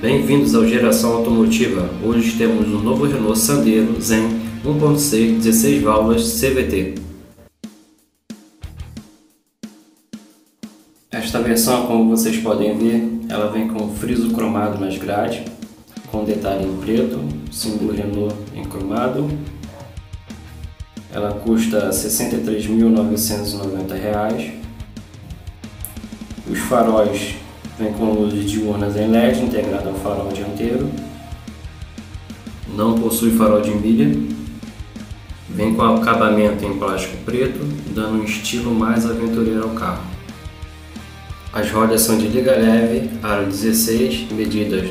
Bem-vindos ao Geração Automotiva. Hoje temos um novo Renault Sandero Zen 1.6 16 válvulas CVT. Esta versão, como vocês podem ver, ela vem com friso cromado nas grades, com detalhe em preto, símbolo Renault em cromado. Ela custa R$ 63.990. Os faróis vêm com luzes diurnas em LED integrado ao farol dianteiro. Não possui farol de milha. Vem com acabamento em plástico preto, dando um estilo mais aventureiro ao carro. As rodas são de liga leve, aro 16, medidas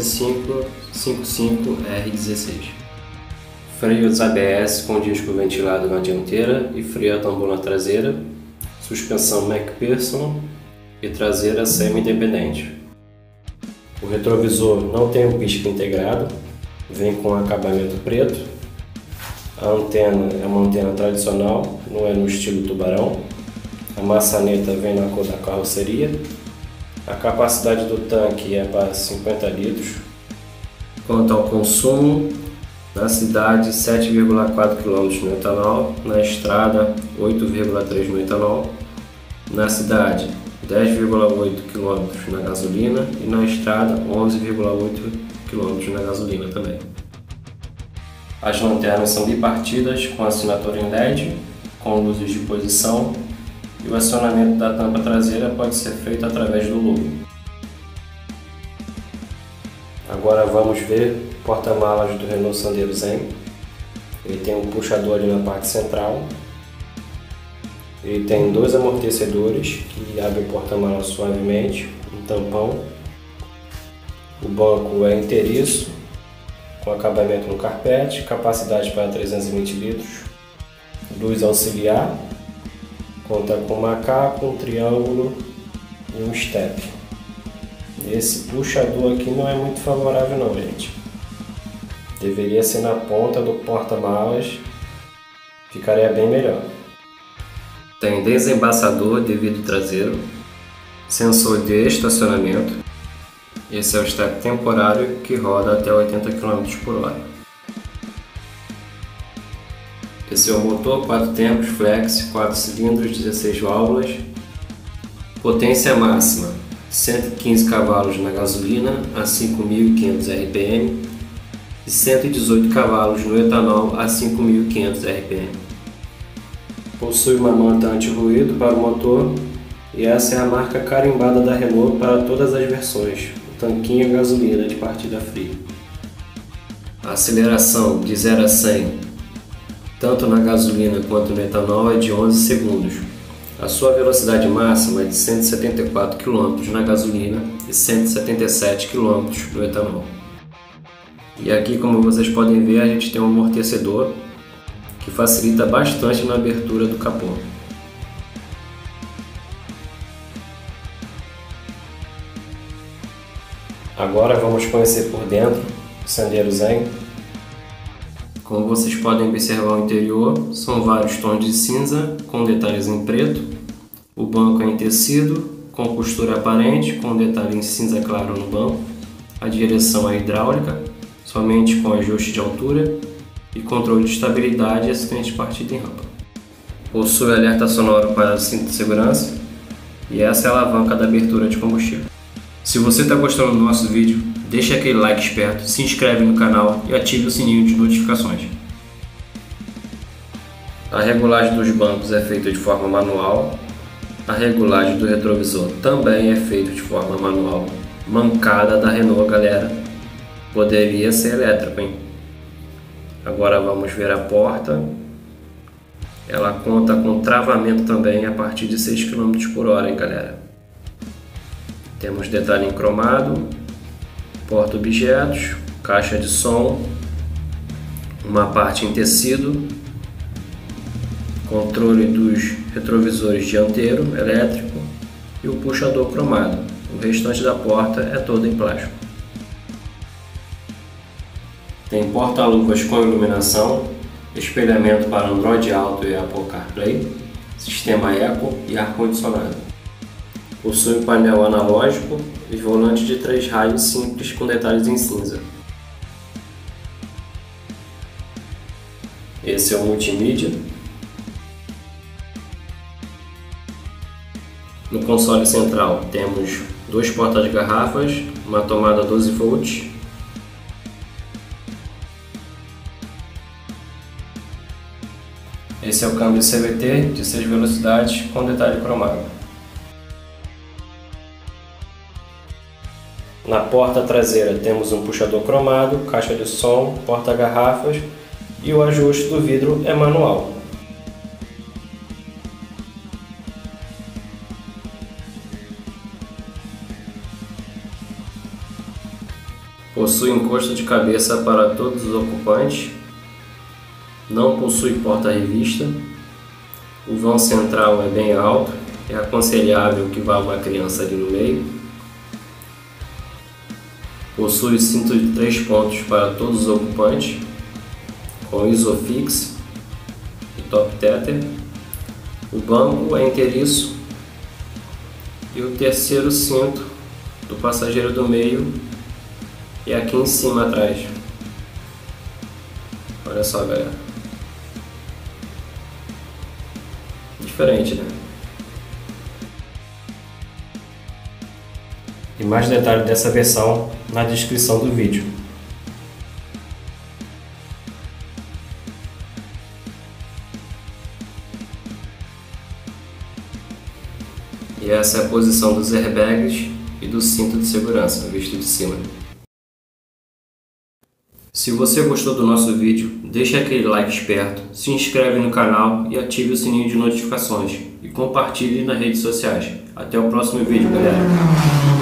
205/55R16. Freios ABS com disco ventilado na dianteira e freio a tambor na traseira. Suspensão MacPherson e traseira semi-independente. O retrovisor não tem um pisca integrado, vem com acabamento preto. A antena é uma antena tradicional, não é no estilo tubarão. A maçaneta vem na cor da carroceria. A capacidade do tanque é para 50 litros. Quanto ao consumo, na cidade 7,4 km no etanol, na estrada 8,3 no etanol, na cidade 10,8 km na gasolina e na estrada 11,8 km na gasolina também. As lanternas são bipartidas com assinatura em LED, com luzes de posição, e o acionamento da tampa traseira pode ser feito através do logo. Agora vamos ver o porta-malas do Renault Sandero Zen. Ele tem um puxador ali na parte central. Ele tem dois amortecedores que abrem o porta-malas suavemente, um tampão. O banco é inteiriço, com acabamento no carpete, capacidade para 320 litros, luz auxiliar, conta com um macaco, um triângulo e um step. Esse puxador aqui não é muito favorável não, gente. Deveria ser na ponta do porta-malas, ficaria bem melhor. Tem desembaçador de vidro traseiro, sensor de estacionamento. Esse é o step temporário que roda até 80 km por hora. Esse é o motor 4 tempos flex, 4 cilindros, 16 válvulas. Potência máxima 115 cavalos na gasolina a 5.500 RPM e 118 cavalos no etanol a 5.500 RPM. Possui uma manta anti-ruído para o motor e essa é a marca carimbada da Renault para todas as versões, o tanquinho a gasolina de partida fria. A aceleração de 0 a 100, tanto na gasolina quanto no etanol, é de 11 segundos. A sua velocidade máxima é de 174 km na gasolina e 177 km no etanol. E aqui, como vocês podem ver, a gente tem um amortecedor que facilita bastante na abertura do capô. Agora vamos conhecer por dentro o Sandero Zen. Como vocês podem observar o interior, são vários tons de cinza com detalhes em preto. O banco é em tecido, com costura aparente, com detalhe em cinza claro no banco. A direção é hidráulica, somente com ajuste de altura e controle de estabilidade e assistente de partida em rampa. Possui alerta sonoro para cinto de segurança e essa é a alavanca da abertura de combustível. Se você está gostando do nosso vídeo, deixe aquele like esperto, se inscreve no canal e ative o sininho de notificações. A regulagem dos bancos é feita de forma manual. A regulagem do retrovisor também é feita de forma manual. Mancada da Renault, galera. Poderia ser elétrico, hein? Agora vamos ver a porta. Ela conta com travamento também a partir de 6 km por hora, hein, galera. Temos detalhe em cromado, porta-objetos, caixa de som, uma parte em tecido, controle dos retrovisores dianteiro elétrico e o puxador cromado. O restante da porta é todo em plástico. Tem porta-luvas com iluminação, espelhamento para Android Auto e Apple CarPlay, sistema Eco e ar-condicionado. Possui um painel analógico e volante de 3 raios simples com detalhes em cinza. Esse é o multimídia. No console central temos 2 porta-garrafas, uma tomada 12 volts, esse é o câmbio CVT de 6 velocidades com detalhe cromado. Na porta traseira temos um puxador cromado, caixa de som, porta-garrafas e o ajuste do vidro é manual. Possui encosto de cabeça para todos os ocupantes. Não possui porta-revista. O vão central é bem alto, é aconselhável que vá uma criança ali no meio. Possui cinto de 3 pontos para todos os ocupantes, com Isofix e top tether. O banco é inteiriço e o terceiro cinto do passageiro do meio é aqui em cima atrás. Olha só, galera. Diferente, né? E mais detalhes dessa versão na descrição do vídeo. E essa é a posição dos airbags e do cinto de segurança visto de cima. Se você gostou do nosso vídeo, deixe aquele like esperto, se inscreve no canal e ative o sininho de notificações. E compartilhe nas redes sociais. Até o próximo vídeo, galera!